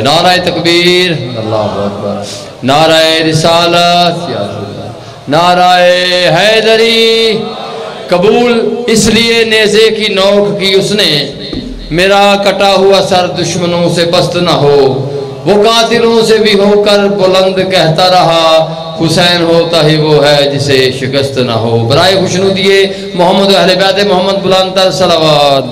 نعرہ تکبیر اللہ اکبر، نعرہ رسالت یا رسول اللہ، نعرہ حیدری قبول۔ اس لیے نیزے کی نوک کی اس نے، میرا کٹا ہوا سر دشمنوں سے پست نہ ہو، وہ قاتلوں سے بھی ہو کر بلند کہتا رہا، حسین ہوتا ہی وہ ہے جسے شکست نہ ہو۔ برائے خوشنودیے محمد و اہل بیت محمد بلند تر صلوات۔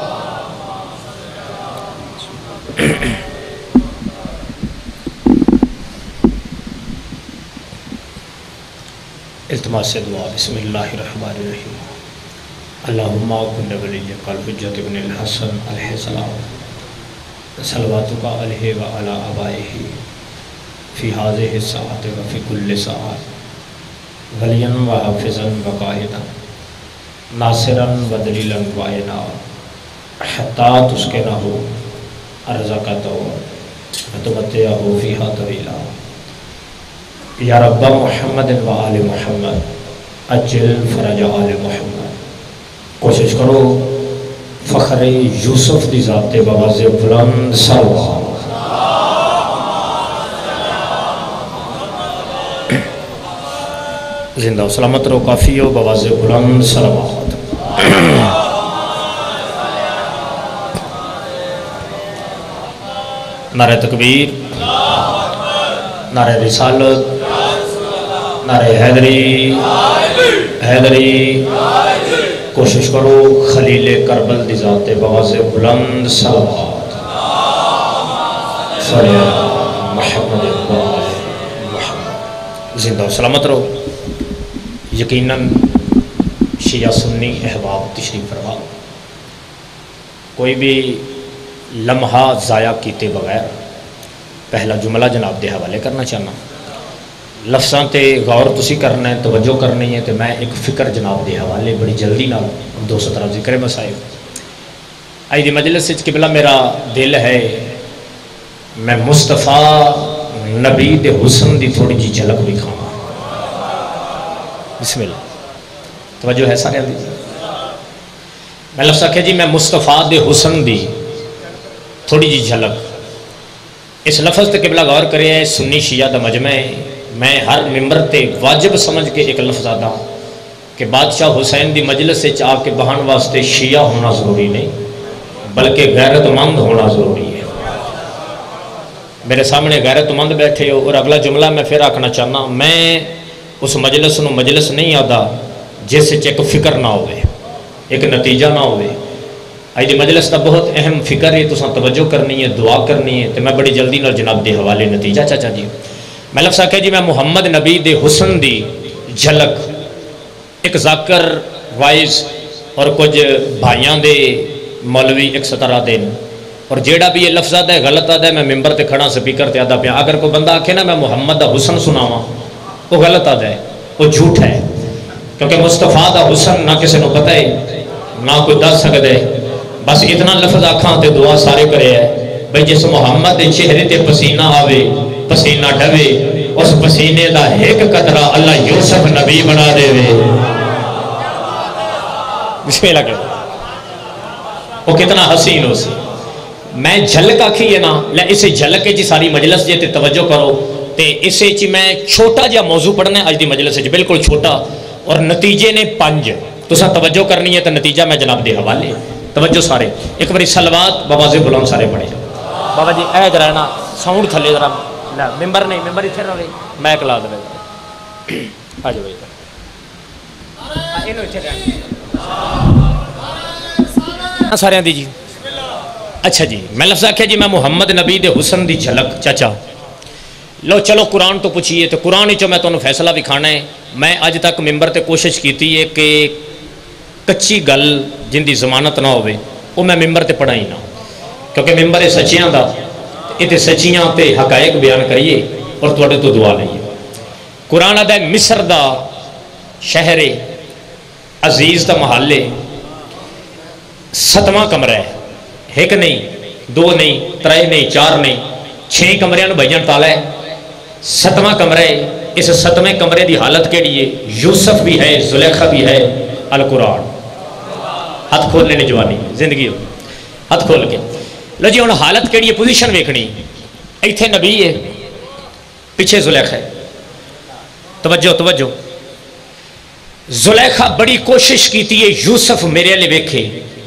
التماس سے دعا۔ بسم اللہ الرحمن الرحیم۔ اللہم کن ولیک الحجۃ ابن الحسن علیہ السلام، صلواتک علیہ وعلی آبائہ فی ہذہ الساعۃ وفی کل ساعۃ، ولیاً وحافظاً وقائداً ناصراً ودلیلاً وعینا، حتیٰ تسکنہ ارضک وتمتعہ فیہا طویلا۔ یا رب محمد و آل محمد اجل فرج آل محمد۔ کوشش کرو فخر یوسف دی ذات بواز بلند صلوات۔ زندہ و سلامت رو کافی ہو بواز بلند صلوات۔ نعرہ تکبیر، نعرہ رسالت، نعرہ حیدری حیدری۔ کوشش کرو خلیل کربل دی ذات بواز بلند صلوات۔ صلی اللہ محمد و آل محمد۔ زندہ و سلامت رہو۔ یقیناً شیعہ سنی احباب تشریف فرما، کوئی بھی لمحہ ضائع کیتے بغیر پہلا جملہ جناب دے حوالے کرنا چاہنا، لفظاں تے غور تسی کرنا ہے، توجہ کرنی ہے، تو میں ایک فکر جناب دے حوالے بڑی جلدی نال دو سطرہ ذکر مسائل۔ آئی دی مجلس سے قبلہ میرا دل ہے میں مصطفیٰ نبی دے حسن دی تھوڑی جی جھلک بھی کھانا۔ بسم اللہ، توجہ ہے سارے دی؟ میں لفظ آکھے جی میں مصطفیٰ دے حسن دی تھوڑی جی جھلک۔ اس لفظ تے قبلہ غور کرے ہے، سنی شیعہ دا مجمع ہے۔ میں ہر ممبر تے واجب سمجھ کے ایک لفظ آتا کہ بادشاہ حسین دی مجلس سے چاہ کے بہان واسطے شیعہ ہونا ضروری نہیں بلکہ غیرت مند ہونا ضروری ہے۔ میرے سامنے غیرت مند بیٹھے ہو، اور اگلا جملہ میں پھر آکھنا چاہنا، میں اس مجلس نو مجلس نہیں آتا جس سے ایک فکر نہ ہوئے، ایک نتیجہ نہ ہوئے۔ آئی دی مجلس دا بہت اہم فکر ہے، تساں توجہ کرنی ہے، دعا کرنی ہے، تو میں بڑی جلدی نال جناب دے حوالے نتیجہ چاچا جی۔ میں لفظ آکھے جی میں محمد نبی دے حسن دی جھلک، ایک ذاکر وائز اور کچھ بھائیاں دے مولوی ایک سطرہ دین، اور جیڑا بھی یہ لفظ آدھا ہے غلط آدھا ہے، میں ممبر تے کھڑا سپیکر تے آدھا پیا۔ اگر کوئی بندہ آکھے نا میں محمد دا حسن سناواں، وہ غلط آدھا ہے، وہ جھوٹ ہے، کیونکہ مصطفیٰ دا حسن نہ کسی نو پتہ ہے نہ کوئی دس سکتا ہے۔ بس اتنا لفظ آکھاں تے دعا سارے کرے ہے بھئی جس محمد دے چہرے تے پسینہ آوے، پسینہ ڈھوے، اس پسینے دا ایک قطرہ اللہ یوسف نبی بنا دے وے۔ بسم اللہ کرو، وہ کتنا حسین ہو سی۔ میں جھلک آکھی ہے نا، لے اسے جھلک جی ساری مجلس جے تے توجہ کرو، تے اسے چی میں چھوٹا جا موضوع پڑھنا ہے آج دی مجلس سے، بالکل چھوٹا، اور نتیجے نے 5۔ تو سا توجہ کرنی ہے تو نتیجہ میں جناب دے حوالے۔ توجہ سارے ایک باری صلوات بابا بلند سارے پڑھے جا۔ بابا جی اے ذرا نا ساؤنڈ تھلے ذرا، ممبر نہیں، ممبر اتنے رہے، میں کلا دے آ جاؤ سارے دی جی۔ اچھا جی، میں لفظ آکھیا جی میں محمد نبی دے حسن دی جھلک چاچا لو چلو قرآن تو پوچھئے، تو قرآن ہی چو میں تو فیصلہ بھی کھانا ہے۔ میں آج تک ممبر تے کوشش کیتی ہے کہ کچی گل جن دی ضمانت نہ ہوئے وہ میں ممبر تے پڑھا ہی نہ، کیونکہ ممبر سچیاں دا یہ سچیاں تے حقائق بیان کریے اور توڑے تو دعا لئیے۔ قرآن دا مصر دا شہر عزیز دا محلے 7واں کمرہ ہے، ایک نہیں، 2 نہیں، 3 نہیں، 4 نہیں، 6 کمرے نو بھائیاں تالا ہے، 7واں کمرہ ہے۔ اس 7ویں کمرے دی حالت کے لیے یوسف بھی ہے، زلیخہ بھی ہے، القرآن۔ ہاتھ کھول لینے جوانی زندگی ہو، ہاتھ کھول کے لو جی ہوں حالت کیڑی ہے، پوزیشن ویکھنی ایتھے نبی ہے پیچھے زلیخا ہے. توجہ توجہ. زلیخا بڑی کوشش کیتی ہے یوسف میرے لئے ویکھے,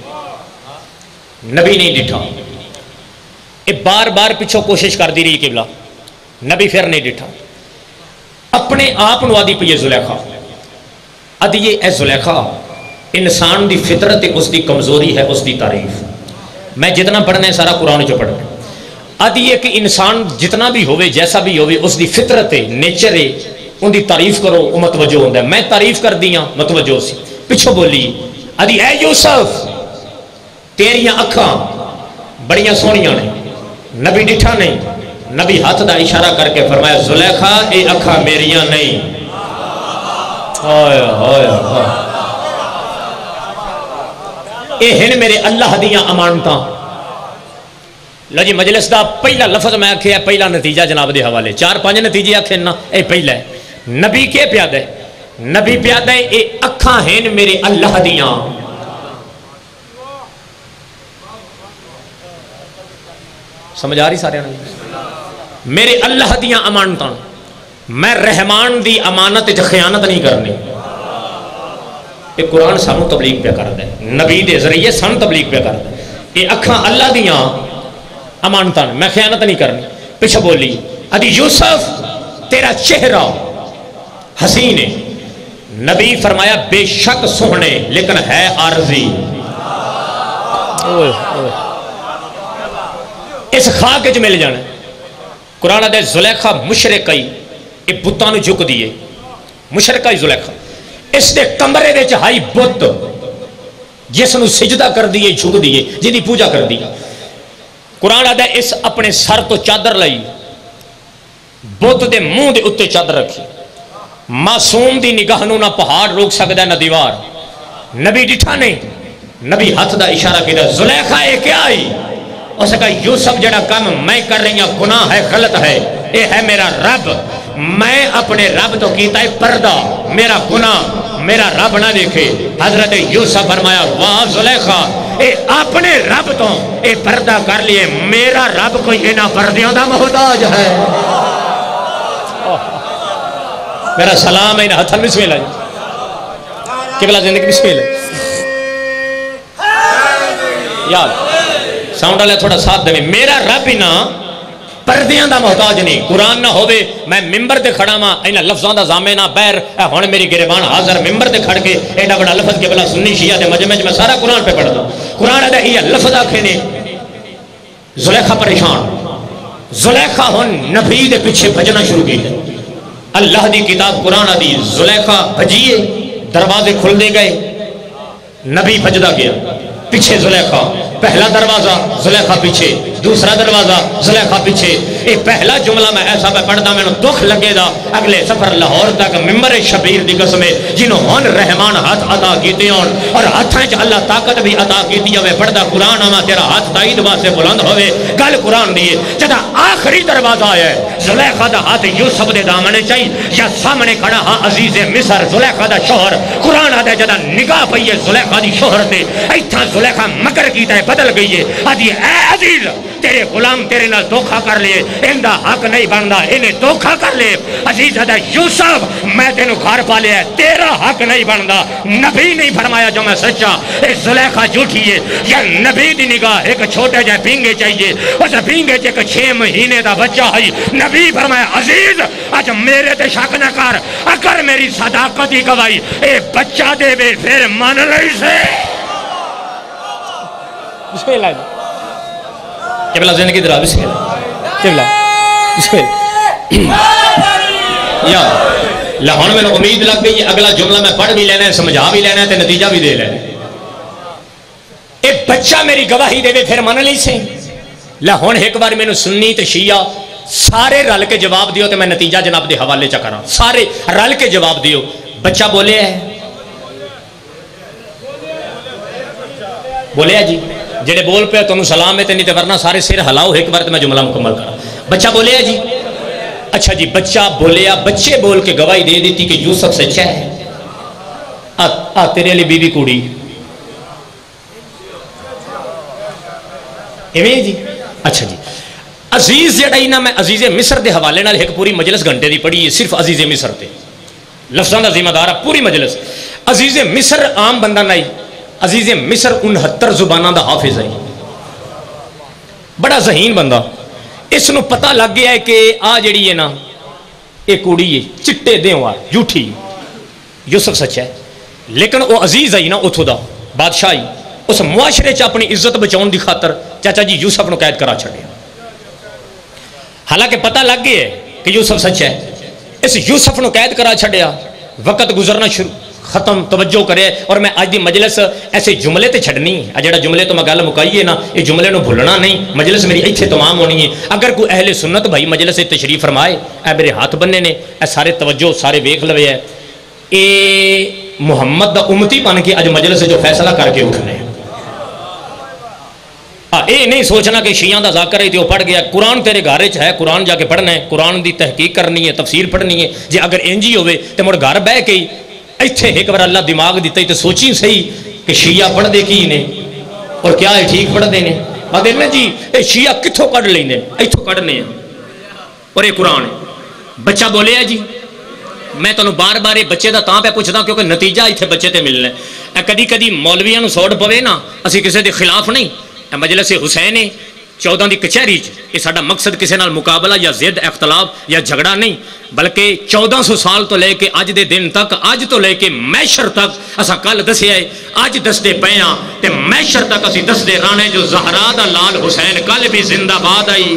نبی نہیں ڈٹھا. یہ بار بار پچھو کوشش کر دی رہی قبلہ, نبی پھر نہیں ڈٹھا. اپنے آپ نو آدھی پئی زلیخا, ادھی اے زلیخا انسان دی فطرت اس دی کمزوری ہے, اس دی تعریف. میں جتنا پڑھنا ہے سارا قرآن چو پڑھنا ہے. ادھی ہے کہ انسان جتنا بھی ہوئے جیسا بھی ہوئے اس دی فطرت ہے, نیچر ہے, ان دی تعریف کرو وہ متوجہ ہوتا ہے. میں تعریف کر دیا متوجہ سی. پچھو بولی ادھی اے یوسف تیریاں اکھاں بڑیاں سونیاں نے. نبی ڈٹھا نہیں, نبی ہاتھ دا اشارہ کر کے فرمایا زلیخا اے اکھاں میریاں نہیں. اے ہن میرے اللہ دیاں امانتاں. لو جی مجلس دا پہلا لفظ میں آکھیا, پہلا نتیجہ جناب دے حوالے 4-5 نتیجے آکھے نا, اے پہلا ہے. نبی کے پیادہ ہے؟ نبی پیادہ ہے اے اکھاں ہن میرے اللہ دیاں. سمجھ آ رہی سارے نے؟ میرے اللہ دیاں امانتاں. میں رحمان دی امانت وچ خیانت نہیں کرنی. یہ قرآن سانو تبلیغ پہ کردا ہے, نبی دے ذریعے سانو تبلیغ پہ کردا ہے. یہ اکھاں اللہ دیاں امانتاں, میں خیانت نہیں کرنی. پیچھے بولی ادھی یوسف تیرا چہرہ حسین ہے. نبی فرمایا بے شک سوہنے لیکن ہے عارضی. اس خاک جو مل جانا. قرآن دے زلیخا مشرقی یہ بتانو جھک دیئے, مشرقی زلیخا اس دے کمرے دے چہائی بت جس نو سجدہ کر دیئے جھک دیئے جی دی پوجا کر دیئے. قرآن دے اس اپنے سر تو چادر لئی, بت دے منہ دے اتے چادر رکھی. معصوم دی نگاہ نو نہ پہاڑ روک سکدا نہ دیوار. نبی ڈٹھا نہیں, نبی ہاتھ دا اشارہ کیتا زلیخا اے کیا آئی؟ اس نے کہا یوسف جڑا کام میں کر رہی ہوں گناہ ہے, غلط ہے, اے ہے میرا رب. میں اپنے رب تو کیتا ہے پردہ, میرا گناہ میرا رب نہ دیکھے. حضرت یوسف فرمایا واہ زلیخا اے اپنے رب تو اے پردہ کر لیے, میرا رب کوئی انہاں پردیوں دا محتاج ہے. میرا سلام ہے انہاں ہتھن بسم اللہ قبلہ زندگی بسم اللہ. یاد ساؤنڈ والے تھوڑا ساتھ دیں. میرا رب ہی نا پردیاں دا محتاج نہیں. قرآن نہ ہوئے میں ممبر تے کھڑا ماں اینا لفظاں دا زامے نہ بیر ہونے میری گریبان حاضر ممبر تے کھڑ کے ایڈا بڑا لفظ کے بلا سنی شیعہ دے مجمع میں سارا قرآن پہ پڑھتا. قرآن دا یہ لفظ آکھے نے زلیخا پریشان. زلیخا ہون نبی دے پیچھے بھجنا شروع کی ہے. اللہ دی کتاب قرآن دی زلیخا بھجیے, دروازے کھل دے گئے, نبی بھجدا گیا پیچھے زلیخا. پہلا دروازہ زلیخا پیچھے, دوسرا دروازہ زلیخا پیچھے. یہ پہلا جملہ میں ایسا میں پڑھتا میں دکھ لگے دا. اگلے سفر لاہور تک ممبر شبیر دی قسمیں جنہوں ہون رحمان ہاتھ عطا کیتے ہون اور ہاتھیں چ اللہ طاقت بھی عطا کیتی ہوئے. پڑھدا قرآن آما تیرا ہاتھ تائید واسے بلند ہوئے. گل قرآن دیئے جدا آخری دروازہ آیا ہے زلیخا دا ہاتھ یوسف دے دامنے چاہی یا سامنے کھڑا ہاں عزیز مصر زلیخا دا شوہر. قرآن آدھے جدا نگاہ پئیے زلیخا دی شوہر تے ایتھا زلیخا مکر کیتا ہے بدل گئی ہے. آدھی اے عزیز تیرے غلام تیرے نال دھوکھا کر لیے, اندہ حق نہیں بندا, انہیں دھوکھا کر لے. عزیز ہے یوسف میں تینوں گھر پا لیا ہے, تیرا حق نہیں بندا. نبی نہیں فرمایا جو میں سچا. اے زلیخا جھوٹی ہے یا نبی دی نگاہ ایک چھوٹے جائے بینگے چاہیے, اس بینگے چے ایک 6 مہینے دا بچہ ہے. نبی فرمایا عزیز آج میرے تے شک نہ کر, اگر میری صداقت ہی گواہی اے بچہ دے بے پھر مان لئی سے. بسم اللہ قبلہ زندگی درا بسم اللہ قبلہ بسم اللہ. یا لہون میں امید لگ گئی اگلا جملہ میں پڑھ بھی لینا ہے, سمجھا بھی لینا ہے تے نتیجہ بھی دے لینا ہے. اے بچہ میری گواہی دے پھر من لی سے. لہون ایک بار میں نے سنی تے شیعہ سارے رل کے جواب دیو تے میں نتیجہ جناب دے حوالے چا کرا. سارے رل کے جواب دیو. بچہ بولے ہے, بولے ہے جی جڑے بول پہ تو سلام ہے تے نہیں تے ورنہ سارے سر ہلاؤ ایک بار تے میں جملہ مکمل کرا. بچہ بولے ہے جی, اچھا جی بچہ بولیا. بچے بول کے گواہی دے دیتی کہ یوسف سچا ہے. تیرے لیے بیوی کوڑی ایویں جی. اچھا جی عزیز جڑا ہی نا میں عزیز مصر دے حوالے نال ایک پوری مجلس گھنٹے دی پڑھی ہے صرف عزیز مصر تے لفظاں دا ذمہ دار ہے پوری مجلس. عزیز مصر عام بندہ نہیں, عزیز مصر 69 زباناں دا حافظ ہے, بڑا ذہین بندہ. اس نو پتہ لگ گیا ہے کہ آ جڑی ہے نا یہ کوڑی ہے چٹے دیوار جھوٹھی, یوسف سچ ہے لیکن وہ عزیز آئی نا اتھو دا بادشاہی اس معاشرے چ اپنی عزت بچاؤن دی خاطر چاچا جی یوسف نو قید کرا چھڑیا. حالانکہ پتہ لگ گیا ہے کہ یوسف سچ ہے, اس یوسف نو قید کرا چھڑیا. وقت گزرنا شروع ختم توجہ کرے. اور میں آج دی مجلس ایسے جملے تے چھڑنی ہے, جڑا جملے تو میں گل مکائی ہے نا یہ جملے نو بھولنا نہیں. مجلس میری ایتھے تمام ہونی ہے. اگر کوئی اہل سنت بھائی مجلس تشریف فرمائے, اے میرے ہاتھ بننے نے, اے سارے توجہ سارے ویکھ لوے ہے, اے محمد دا امتی بن کے اج مجلس جو فیصلہ کر کے اٹھنے. اے نہیں سوچنا کہ شیعہ دا ذاکر ہے تے وہ پڑھ گیا. قرآن تیرے گھر وچ ہے, قرآن جا کے پڑھنا ہے, قرآن دی تحقیق کرنی ہے, تفسیر پڑھنی ہے. جے اگر انجی ہوئے تے مڑ گھر بہ کے ایتھے ایک بار اللہ دماغ دیتا ہی تے سوچی صحیح کہ شیعہ پڑھ دے کی نے اور کیا ہے ٹھیک پڑھ دے نے. آدھے نا جی اے شیعہ کتھوں کڑھ لیندے, ایتھوں کڑھنے ہیں اور یہ قرآن ہے. بچہ بولے ہے جی میں تانوں بار بار بچے دا تاں پہ پوچھدا کیونکہ نتیجہ ایتھے بچے تے ملنا ہے. کدی کدی مولویاں نو سوڑ پوے نا, اسی کسے دے خلاف نہیں. مجلس حسین 14 دی کچہری یہ ساڈا مقصد کسی نال مقابلہ یا ضد اختلاف یا جھگڑا نہیں, بلکہ 1400 سال تو لے کے اج دے دن تک, اج تو لے کے محشر تک اسا کل دسیا ہے, اج دسدے پئے ہاں تے محشر تک اسی دسدے رانے جو زہرا دا لال حسین کل بھی زندہ باد آئی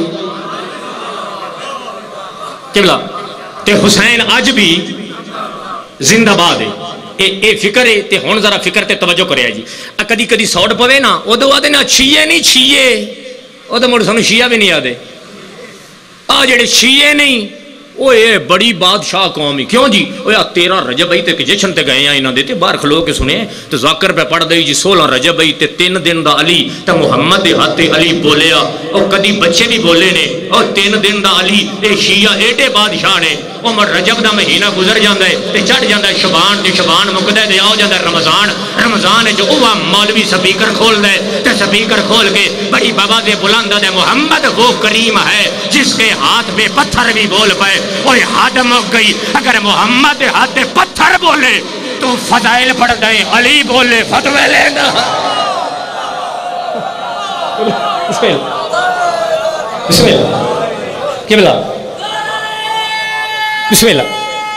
قبلہ تے حسین اج بھی زندہ باد ہے. اے فکر ہے تے ہن ذرا فکر تے توجہ کرے جی. کدی کدی سوڑ پوے نا اودوں آدے نا شیعہ نہیں شیعہ, او تے مڑ سانوں شیعہ بھی نہیں آدے. آ جڑے شیعہ نہیں وہ یہ بڑی بادشاہ قومی کیوں جی, وہ 13 رجب آئی تے جشن تے گئے ہیں انہاں دے تے باہر کھلو کے سنے تے ذاکر پہ پڑھ دئی جی 16 رجب آئی تے 3 دن دا علی تے محمد دے ہاتھ علی بولیا. اور کدی بچے بھی بولے نے اور 3 دن دا علی. اے شیعہ ایڈے بادشاہ نے. عمر رجب دا مہینہ گزر جاندا ہے تے چڑھ جاندا ہے شبان تے شبان مکدا ہے تے آ جاندا ہے رمضان. رمضان جو اوہ مولوی سپیکر کھولدا ہے تے سپیکر کھول کے بڑی بابا دے بلند دے محمد وہ کریم ہے جس کے ہاتھ میں پتھر بھی بول پائے. اوہ حد مک گئی, اگر محمد ہاتھ پتھر بولے تو فضائل پڑھ دیں, علی بولے فتوے لے گا. بسم اللہ قبلہ بسم اللہ.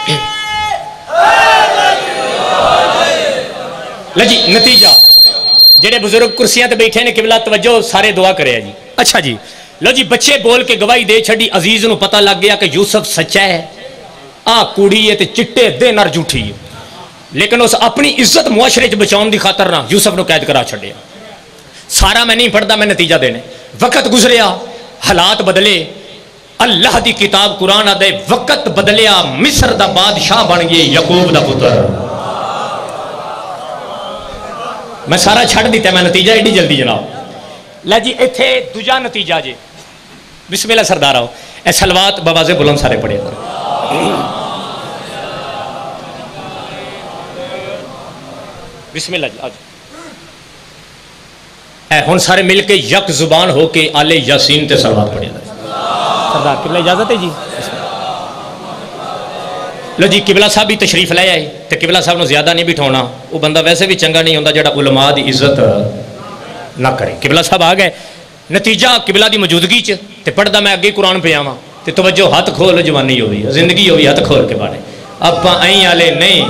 لجی نتیجہ جڑے بزرگ کرسیاں تے بیٹھے نے قبلہ توجہ سارے دعا کرے جی. اچھا جی لو جی بچے بول کے گواہی دے چھڑی. عزیز نو پتہ لگ گیا کہ یوسف سچا ہے, آ کوڑی ہے تے چٹے دے نر جھوٹھی ہے, لیکن اس اپنی عزت معاشرے چ بچاؤن دی خاطر نہ یوسف نو قید کرا چھڑیا. سارا میں نہیں پڑھدا, میں نتیجہ دینے. وقت گزریا, حالات بدلے, اللہ دی کتاب قرآن آدھے وقت بدلیا, مصر دا بادشاہ بن گئے یعقوب دا پتر. میں سارا چھڑ دیتا ہے, میں نتیجہ ایڈی جلدی جناب. لے جی ایتھے دوجا نتیجہ جی. بسم اللہ سردار آؤ, اے سلوات بواز بلند سارے پڑھے. بسم اللہ جی آج اے ہن سارے مل کے یک زبان ہو کے آل یاسین تے سلوات پڑھے. سردار قبلہ اجازت ہے جی. لو جی قبلہ صاحب بھی تشریف لے آئے تے قبلہ صاحب نو زیادہ نہیں بٹھاؤنا, وہ بندہ ویسے بھی چنگا نہیں ہوندا جڑا علماء دی عزت نہ کرے. قبلہ صاحب آ گئے, نتیجہ قبلہ دی موجودگی چ تے پڑھدا میں اگے قرآن پہ آواں تے توجہ ہاتھ کھول جوانی ہوئی زندگی ہوئی ہاتھ کھول کے بانے. اپاں ایں والے نہیں,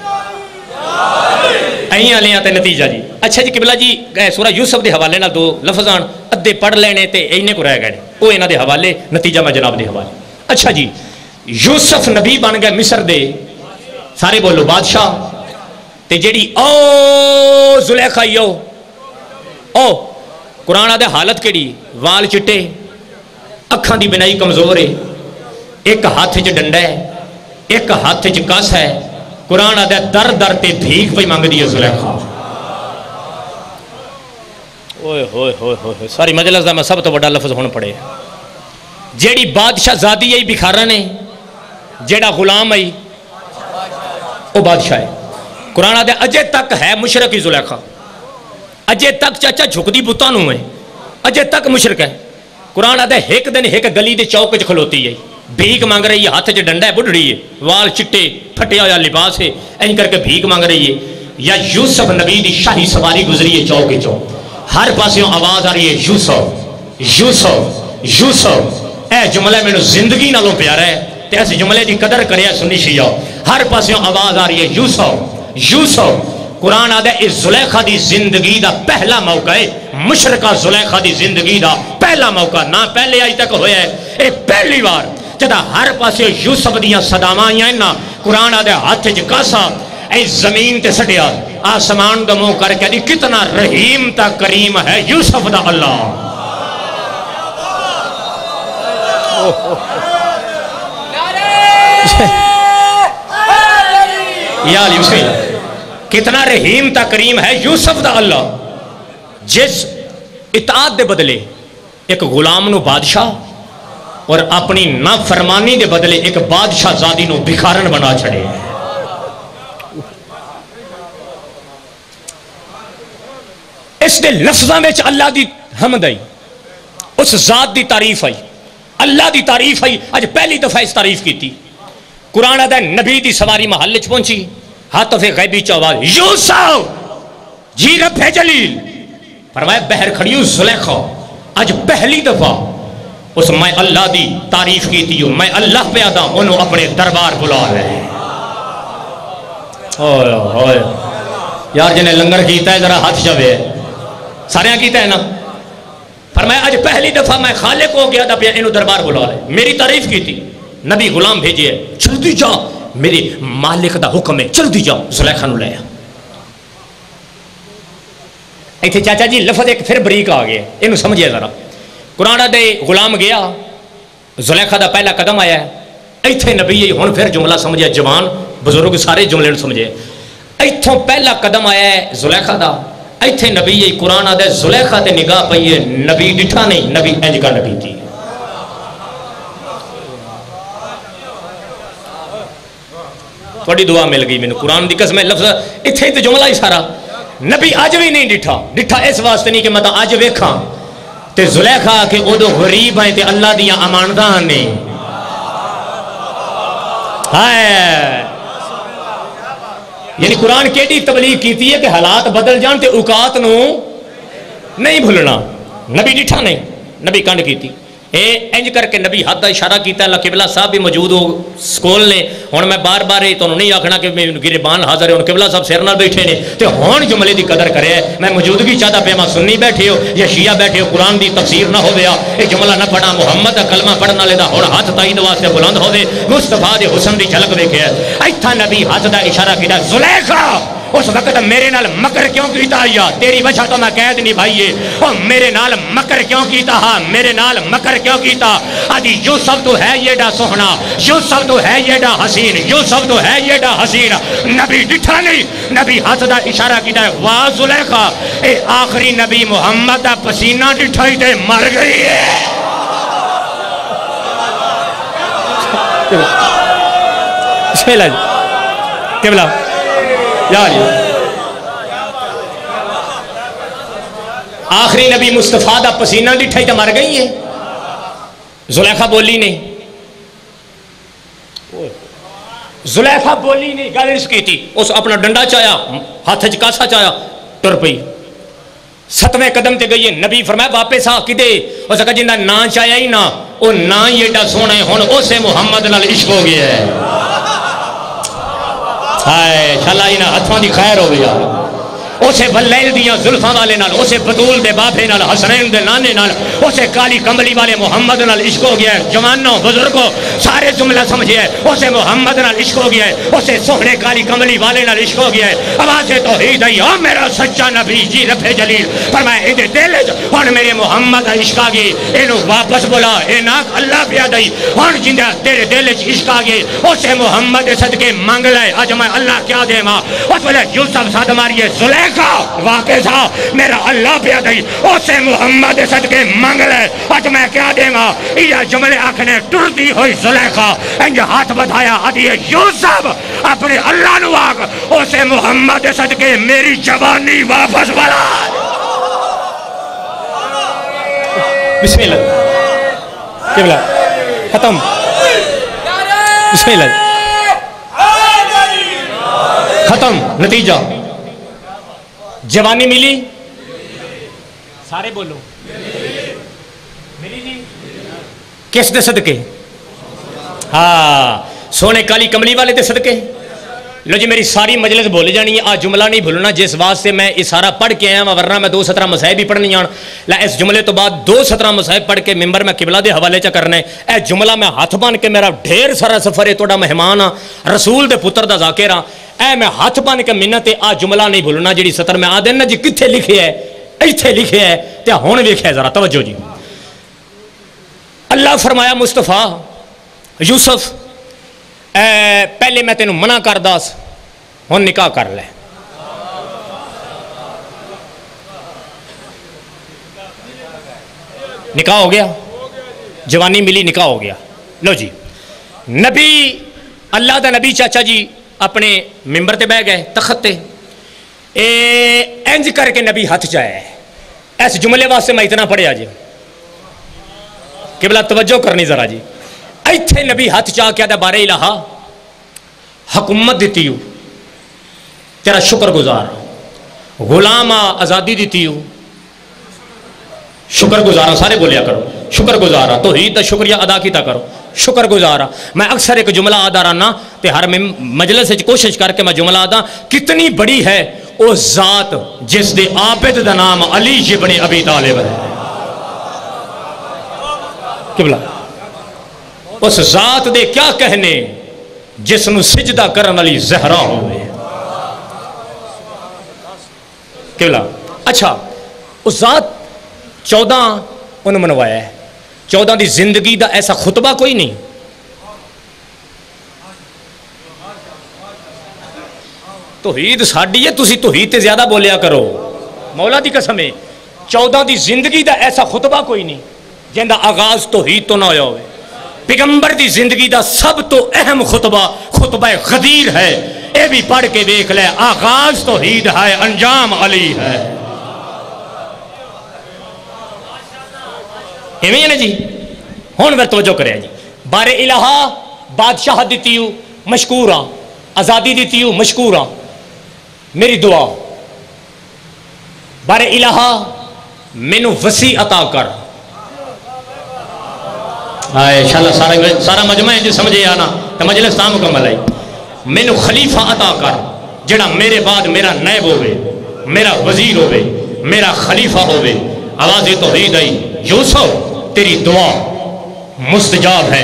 ایں والے تے نتیجہ جی. اچھا جی قبلہ جی سورہ یوسف دے حوالے نال 2 لفظ آن ادھے پڑھ لینے تے اینے کو رہ گئے وہ انہاں دے حوالے, نتیجہ میں جناب دے حوالے. اچھا جی یوسف نبی بن گئے مصر دے, سارے بولو بادشاہ. تے جیڑی او زلیخا یو او قرآن آدھے حالت کیڑی, وال چٹے, اکھاں دی بنائی کمزور ہے, ایک ہاتھ چ ڈنڈا ہے, ایک ہاتھ چ کس ہے. قرآن آدھے در در تے بھیک پہ مانگ دی ہے زلیخا. اوئے ہوئے ہوئے ہوئے ساری مجلس دا میں سب تو بڑا لفظ ہون پڑے. جیڑی بادشاہ زادی ہے بکھارا نے, جیڑا غلام ہے وہ بادشاہ ہے. قرآن آدھے اجے تک ہے مشرقی زلیخا, اجے تک چاچا جھک دی بتانوں ہے, اجے تک مشرق ہے. قرآن آتا ہے ایک دن ایک گلی دے چوک چ کھلوتی ہے، بھیک مانگ رہی ہے، ہاتھ چ ڈنڈا ہے، بڑھڑی ہے، وال چٹے پھٹیا ہوا لباس ہے، این کر کے بھیک مانگ رہی ہے. یا یوسف نبی دی شاہی سواری گزری ہے چوک چوں، ہر پاسوں آواز آ رہی ہے یوسف یوسف یوسف. اے جملہ میں زندگی نالوں پیارا ہے تے اس جملے دی قدر کریا سنی شیعہ. ہر پاسوں آواز آ رہی ہے یوسف یوسف. قرآن آدھے اس زلیخہ دی زندگی دا پہلا موقع ہے، مشرقہ زلیخہ دی زندگی دا پہلا موقع، نہ پہلے آج تک ہویا ہے، اے پہلی بار جدا ہر پاسے یوسف دیاں صدامائیاں ہیں نا. قرآن آدھے ہاتھ جکاسا اے زمین تے سٹیا، آسمان دا منہ کر کے دی کتنا رحیم تا کریم ہے یوسف دا اللہ. یا علی بسم اللہ. کتنا رحیم تا کریم ہے یوسف دا اللہ، جس اطاعت دے بدلے ایک غلام نو بادشاہ اور اپنی نافرمانی دے بدلے ایک بادشاہ زادی نو بکھارن بنا چھڑے. اس دے لفظاں میں اللہ دی حمد آئی، اس ذات دی تعریف آئی، اللہ دی تعریف آئی. آج پہلی دفعہ اس تعریف کی تھی. قرآن آدھا نبی دی سواری محل چ پہنچی، ہاتھ پہ غیبی چواز یوسف جی رب جلیل. فرمایا بہر کھڑی ہوں زلیخہ. آج پہلی دفعہ اس میں اللہ دی تعریف کی تھی، میں اللہ پہ آدھا انہوں اپنے دربار بلا رہے. یار جنہیں لنگر کیتا ہے ذرا ہاتھ جوے سارے کیتا ہے نا. فرمایا آج پہلی دفعہ میں خالق ہو گیا تھا پہ انہوں دربار بلا رہے. میری تعریف کی تھی، نبی غلام بھیجے جلدی جا، میرے مالک دا حکم ہے جلدی جاؤ زلیخہ نو لے. ایتھے چاچا جی لفظ ایک پھر بریک آ گیا، انہوں سمجھے ذرا. قرآن دے غلام گیا، زلیخہ دا پہلا قدم آیا ہے. ایتھے نبی ہن پھر جملہ سمجھے، جوان بزرگ سارے جملے سمجھے. ایتھوں پہلا قدم آیا ہے زلیخہ دا. ایتھے نبی قرآن دے زلیخہ تے نگاہ پئی ہے، نبی ڈٹھا نہیں، نبی انج کا نبی تھی. تھوڑی دعا مل گئی میں نے، قرآن دی قسم ہے لفظ اتھے تے جملہ ہی سارا. نبی آج بھی نہیں ڈٹھا اس واسطے نہیں کہ میں آج ویکھاں تے زلیخہ کہ ادو غریب ہیں تے اللہ دیاں امانتاں نے. یعنی قرآن کیڑی تبلیغ کیتی ہے کہ حالات بدل جان تے اوقات نو نہیں بھولنا. نبی ڈٹھا نہیں، نبی کنڈ کیتی. اے انج کر کے نبی ہاتھ دا اشارہ کیتا ہے. قبلہ صاحب بھی موجود ہو سکول نے. ہن میں بار بار تو نہیں آکھنا کہ میں گریبان حاضر ہے، ہن قبلہ صاحب سر نال بیٹھے نے تے ہن جملے دی قدر کرے. میں موجودگی چاہتا پیا، سنی بیٹھے ہو یا شیعہ بیٹھے ہو، قرآن دی تفسیر نہ ہو گیا، اے جملہ نہ پڑھا، محمد دا کلمہ پڑھن والے دا ہن ہاتھ تائید واسطے بلند ہوے، مصطفیٰ دے حسن دی جھلک ویکھے. ایتھا نبی ہاتھ دا اشارہ کیتا، زلیخہ اس وقت میرے نال مکر کیوں کیتا؟ یا تیری وجہ تو میں قید نہیں بھائیے. اور میرے نال مکر کیوں کیتا؟ ہاں میرے نال مکر کیوں کیتا؟ آدھی یوسف تو ہے یہ ڈا سوہنا، یوسف تو ہے یہ ڈا حسین، یوسف تو ہے یہ ڈا حسین. نبی ڈٹھا نہیں، نبی ہاتھ دا اشارہ کیتا ہے، واہ زلیخہ اے آخری نبی محمد دا پسینہ ڈٹھائی تے مر گئی ہے. بسم اللہ جی قبلہ یا جی. آخری نبی مصطفیٰ دا پسینہ ڈٹھائی تے مر گئی ہے. زلیخہ بولی نہیں، زلیخہ بولی نہیں، گل اس کی تھی. اس اپنا ڈنڈا چایا، ہاتھ چکاسا چایا، ٹر پئی. 7ویں قدم تے گئی ہے. نبی فرمایا واپس آ کدے؟ اس کا جنہ نا چایا ہی نہ، وہ نا ہی ایڈا سونا ہے، ہن اسے محمد نال عشق ہو گیا ہے. ہائے شالا ہی نہ ہتھاں دی خیر ہو گیا. اسے بلیل دیاں زلفاں والے نال، اسے بطول دے بابے نال، حسنین دے نانے نال، اسے کالی کمبلی والے محمد نال عشق ہو گیا ہے. جوانوں بزرگوں سارے جملہ سمجھے ہے، اسے محمد نال عشق ہو گیا ہے، اسے سوہنے کالی کمبلی والے نال عشق ہو گیا ہے. آواز توحید آئی، او میرا سچا نبی جی رب جلیل. پر میں اے دل وچ ہن میرے محمد دا عشق آ گئی، اینو واپس بلا. اے نا اللہ پیا دئی، ہن جندا تیرے دل وچ عشق آ گئی، اسے محمد دے صدقے منگ لے. اج میں اللہ کیا دیواں؟ اس ویلے یوسف ساتھ ماریے زلیخہ واقع تھا، میرا اللہ پیا دئی، اسے محمد صدقے منگ لے. اج میں کیا دے گا؟ یہ جملے آکھنے ٹردی ہوئی زلیخہ انج ہاتھ بتایا، آدھی یوسف اپنے اللہ نو آگ اسے محمد صدقے میری جوانی واپس بلا. بسم اللہ. قبلہ ختم بسم اللہ ختم نتیجہ جوانی ملی سارے بولو ملی جی کس دے صدقے ہاں سونے کالی کملی والے دے صدقے لو جی میری ساری مجلس بول جانی ہے آج جملہ نہیں بھولنا جس واسطے میں اس سارا پڑھ کے آیا ہوں ورنہ میں 2 سطرہ مسائب بھی پڑھنی آن اس جملے تو بعد 2 سطرہ مسائب پڑھ کے ممبر میں قبلہ دے حوالے چا کرنے اے جملہ میں ہاتھ بان کے میرا ڈھیر سارا سفر ہے توڑا مہمان ہاں رسول دے پتر دا ذاکر ہاں اے میں ہاتھ بان کے منت آج جملہ نہیں بھولنا جڑی سطر میں آدھے نا جی کتھے لکھے ہے ایتھے لکھے ہے تے ہون ویکھے ہے ذرا توجہ جی اللہ فرمایا مصطفیٰ یوسف پہلے میں تینوں منع کر داس ہون نکاح کر لے نکاح ہو گیا جوانی ملی نکاح ہو گیا لو جی نبی اللہ دا نبی چاچا جی اپنے ممبر تے بہ گئے تخت تے انج کر کے نبی ہاتھ چاہے اس جملے واسطے میں اتنا پڑھیا جی قبلہ توجہ کرنی ذرا جی ایتھے نبی ہاتھ چاہ کیا دا بارے الہا حکومت دیتی ہوں تیرا شکر گزار غلام آزادی دیتی ہوں شکر گزارا سارے بولیا کرو شکر گزارا توحید دا شکریہ ادا کیتا کرو شکر گزارا میں اکثر ایک جملہ آدھا رہنا تے ہر مجلس سے کوشش کر کے میں جملہ آدھا کتنی بڑی ہے او ذات جس دے عابد دا نام علی ابن ابی طالب ہے قبلہ اس ذات دے کیا کہنے جس نو سجدہ کرن علی زہرا ہوئے قبلہ اچھا اس ذات 14 انہوں منوایا ہے 14 دی زندگی دا ایسا خطبہ کوئی نہیں توحید ساڑی ہے تسی توحید تے زیادہ بولیا کرو مولا دی قسم ہے 14 دی زندگی دا ایسا خطبہ کوئی نہیں جن دا آغاز توحید تو نہ ہویا ہوئے پیغمبر دی زندگی دا سب تو اہم خطبہ غدیر ہے اے بھی پڑھ کے دیکھ لے آغاز توحید ہے انجام علی ہے ایمیں نا جی ہون میں توجہ کرے جی بار الہا بادشاہ دیتی ہوں مشکورہ آزادی دیتی ہوں مشکورہ میری دعا بار الہا مینو وسیع عطا کر انشاءاللہ سارا مجمع ہے جی سمجھے آنا تو مجلس تاں مکمل ہے مینو خلیفہ عطا کر جڑا میرے بعد میرا نائب ہوئے میرا وزیر ہوئے میرا خلیفہ ہوئے آواز توحید آئی یوسف تیری دعا مستجاب ہے